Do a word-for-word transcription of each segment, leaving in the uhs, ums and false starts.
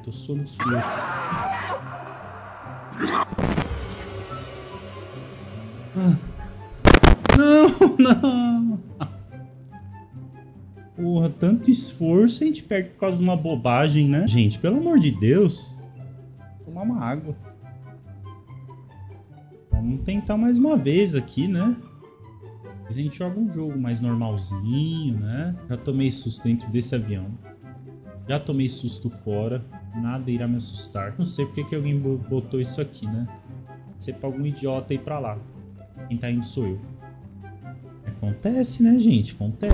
tô suando frio aqui. Ah. Não, não. Porra, tanto esforço a gente perde por causa de uma bobagem, né? Gente, pelo amor de Deus. Vou tomar uma água. Vamos tentar mais uma vez aqui, né? A gente joga um jogo mais normalzinho, né? Já tomei susto dentro desse avião. Já tomei susto fora. Nada irá me assustar. Não sei porque que alguém botou isso aqui, né? Ser pra algum idiota ir pra lá. Quem tá indo sou eu. Acontece, né, gente? Acontece.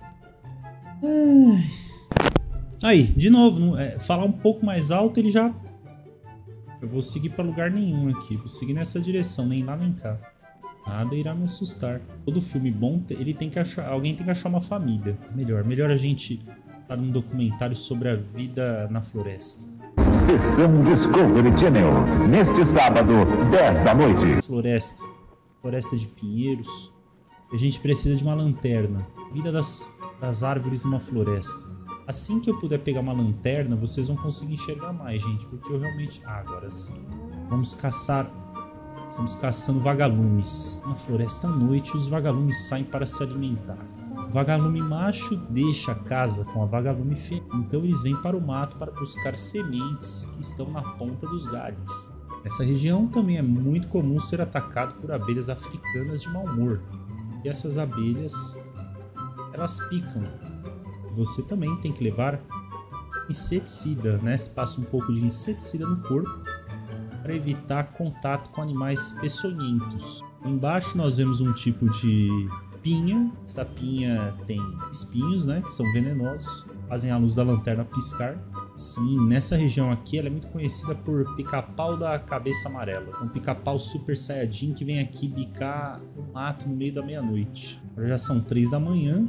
Ai. Aí, de novo, é, falar um pouco mais alto, ele já... Eu vou seguir pra lugar nenhum aqui. Vou seguir nessa direção, nem lá nem cá. Nada irá me assustar. Todo filme bom, ele tem que achar... Alguém tem que achar uma família. Melhor, melhor a gente estar num documentário sobre a vida na floresta. Sessão Discovery Channel, neste sábado, dez da noite. Floresta. Floresta de pinheiros. A gente precisa de uma lanterna. Vida das, das árvores numa floresta. Assim que eu puder pegar uma lanterna, vocês vão conseguir enxergar mais, gente. Porque eu realmente... Ah, agora sim. Vamos caçar... Estamos caçando vagalumes. Na floresta à noite, os vagalumes saem para se alimentar. O vagalume macho deixa a casa com a vagalume fêmea. Então eles vêm para o mato para buscar sementes que estão na ponta dos galhos. Nessa região também é muito comum ser atacado por abelhas africanas de mau humor. E essas abelhas, elas picam. Você também tem que levar inseticida, né? Se passa um pouco de inseticida no corpo para evitar contato com animais peçonhentos. Embaixo nós vemos um tipo de pinha. Esta pinha tem espinhos, né? Que são venenosos. Fazem a luz da lanterna piscar. Sim, nessa região aqui ela é muito conhecida por pica-pau da cabeça amarela. É um pica-pau super saiyajin que vem aqui bicar o mato no meio da meia-noite. Agora já são três da manhã.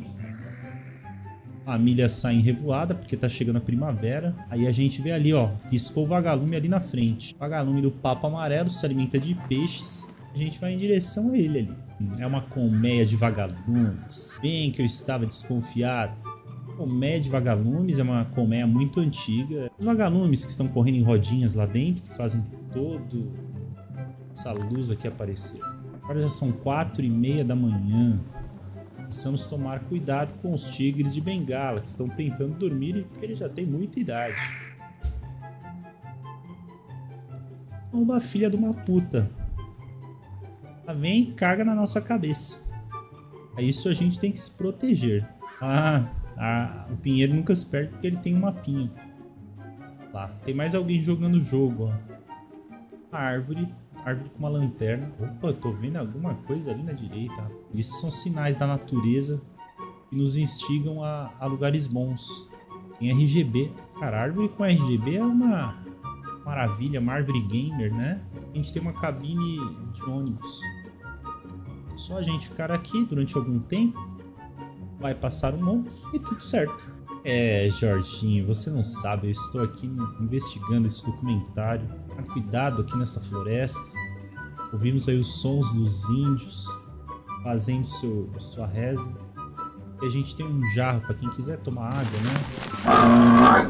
A família sai em revoada porque tá chegando a primavera. Aí a gente vê ali, ó, piscou o vagalume ali na frente. O vagalume do papo amarelo se alimenta de peixes. A gente vai em direção a ele ali. É uma colmeia de vagalumes. Bem que eu estava desconfiado. Colmeia de vagalumes é uma colmeia muito antiga. Os vagalumes que estão correndo em rodinhas lá dentro, que fazem todo essa luz aqui aparecer. Agora já são quatro e meia da manhã. Precisamos tomar cuidado com os tigres de Bengala, que estão tentando dormir porque eles já têm muita idade. Uma filha de uma puta. Ela vem e caga na nossa cabeça. É isso, a gente tem que se proteger. Ah, ah, o pinheiro nunca se perde porque ele tem um mapinha. Lá, tem mais alguém jogando o jogo, ó. A árvore. Árvore com uma lanterna. Opa, eu tô vendo alguma coisa ali na direita. Isso são sinais da natureza que nos instigam a, a lugares bons. Tem R G B. Cara, árvore com R G B é uma maravilha, uma árvore gamer, né? A gente tem uma cabine de ônibus. Só a gente ficar aqui durante algum tempo, vai passar um monstro e tudo certo. É, Jorginho, você não sabe, eu estou aqui investigando esse documentário. Tenha cuidado aqui nessa floresta. Ouvimos aí os sons dos índios fazendo seu, sua reza. E a gente tem um jarro para quem quiser tomar água, né?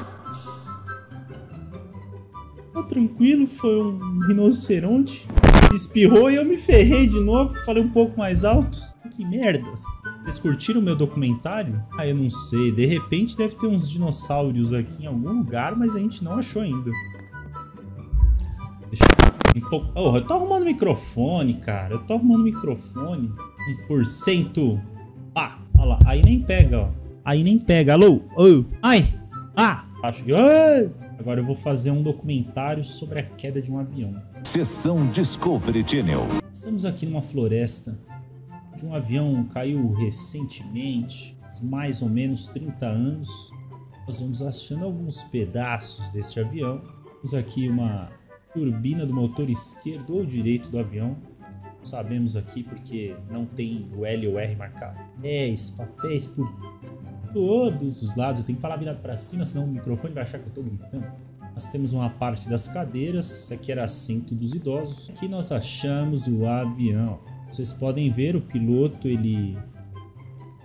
Tô tranquilo, foi um rinoceronte. Espirrou e eu me ferrei de novo. Falei um pouco mais alto. Que merda. Vocês curtiram o meu documentário? Ah, eu não sei. De repente deve ter uns dinossauros aqui em algum lugar, mas a gente não achou ainda. Deixa eu... Um pouco... Oh, eu tô arrumando microfone, cara. Eu tô arrumando microfone. um por cento. Pá. Olha lá. Aí nem pega, ó. Aí nem pega. Alô? Oh. Ai. Ah. Acho que... Ai. Agora eu vou fazer um documentário sobre a queda de um avião. Sessão Discovery Channel. Estamos aqui numa floresta de um avião caiu recentemente, mais ou menos trinta anos. Nós vamos achando alguns pedaços deste avião. Temos aqui uma turbina do motor esquerdo ou direito do avião. Não sabemos aqui porque não tem o L ou o R marcado. Papéis, papéis por todos os lados. Eu tenho que falar virado para cima, senão o microfone vai achar que eu estou gritando. Nós temos uma parte das cadeiras. Esse aqui era assento dos idosos. Aqui nós achamos o avião. Vocês podem ver, o piloto ele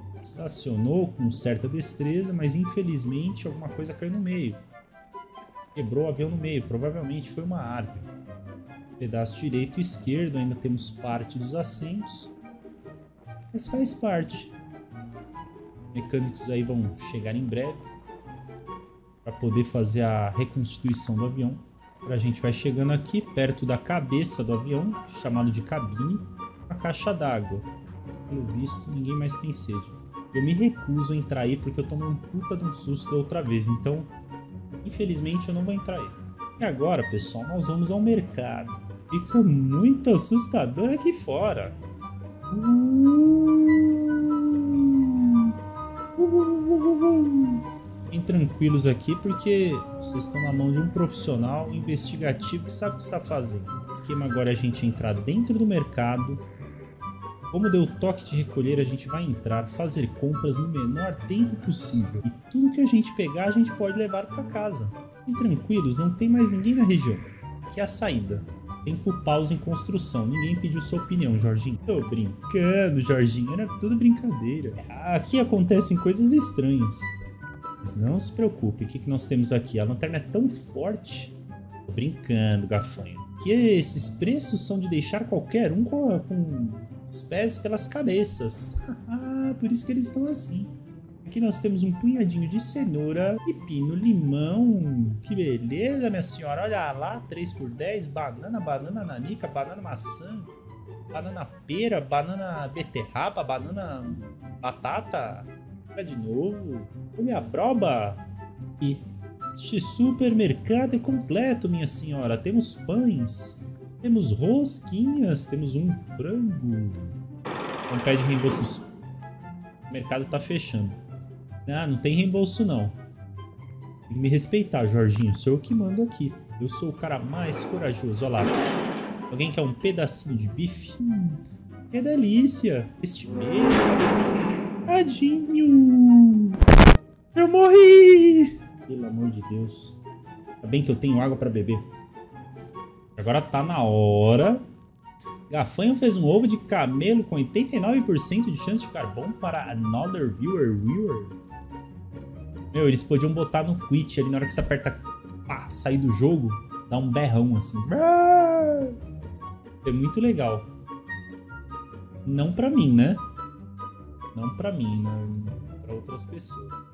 estacionou com certa destreza, mas infelizmente alguma coisa caiu no meio. Quebrou o avião no meio, provavelmente foi uma árvore. Pedaço direito e esquerdo, ainda temos parte dos assentos. Mas faz parte. Mecânicos aí vão chegar em breve para poder fazer a reconstituição do avião. A gente vai chegando aqui perto da cabeça do avião, chamado de cabine, a caixa d'água. Pelo visto, ninguém mais tem sede. Eu me recuso a entrar aí porque eu tomei um puta de um susto da outra vez, então infelizmente eu não vou entrar aí. E agora, pessoal, nós vamos ao mercado. Fica muito assustador aqui fora. Fiquem tranquilos aqui porque vocês estão na mão de um profissional investigativo que sabe o que está fazendo. O esquema agora é a gente entrar dentro do mercado. Como deu o toque de recolher, a gente vai entrar, fazer compras no menor tempo possível. E tudo que a gente pegar, a gente pode levar para casa. Fiquem tranquilos, não tem mais ninguém na região. Aqui é a saída. Tempo pausa em construção. Ninguém pediu sua opinião, Jorginho. Tô brincando, Jorginho. Era tudo brincadeira. Aqui acontecem coisas estranhas. Mas não se preocupe. O que, que nós temos aqui? A lanterna é tão forte. Tô brincando, gafanho. Que esses preços são de deixar qualquer um com, com os pés pelas cabeças. Por isso que eles estão assim. Aqui nós temos um punhadinho de cenoura, pepino, limão. Que beleza, minha senhora. Olha lá, três por dez. Banana, banana nanica, banana maçã, banana pera, banana beterraba, banana batata. Olha de novo. Olha a broba. E este supermercado é completo, minha senhora. Temos pães, temos rosquinhas, temos um frango. Não pede reembolso. O mercado tá fechando. Ah, não tem reembolso não. Tem que me respeitar, Jorginho. Sou eu que mando aqui. Eu sou o cara mais corajoso. Olha lá. Alguém quer um pedacinho de bife? Hum, que delícia. Este meio, cara. Tadinho. Eu morri. Pelo amor de Deus. Ainda bem que eu tenho água pra beber. Agora tá na hora. Gafanho fez um ovo de camelo com oitenta e nove por cento de chance de ficar bom para another viewer. viewer. Meu, eles podiam botar no quit ali na hora que você aperta pá, sair do jogo, dá um berrão assim. É muito legal. Não pra mim, né? Não pra mim, né? Pra outras pessoas.